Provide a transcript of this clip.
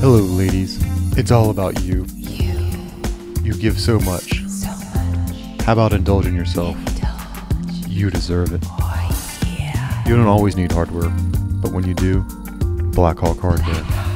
Hello, ladies. It's all about you. You give so much. How about indulging yourself? You deserve it. You don't always need hardware, but when you do, Blackhawk hardware.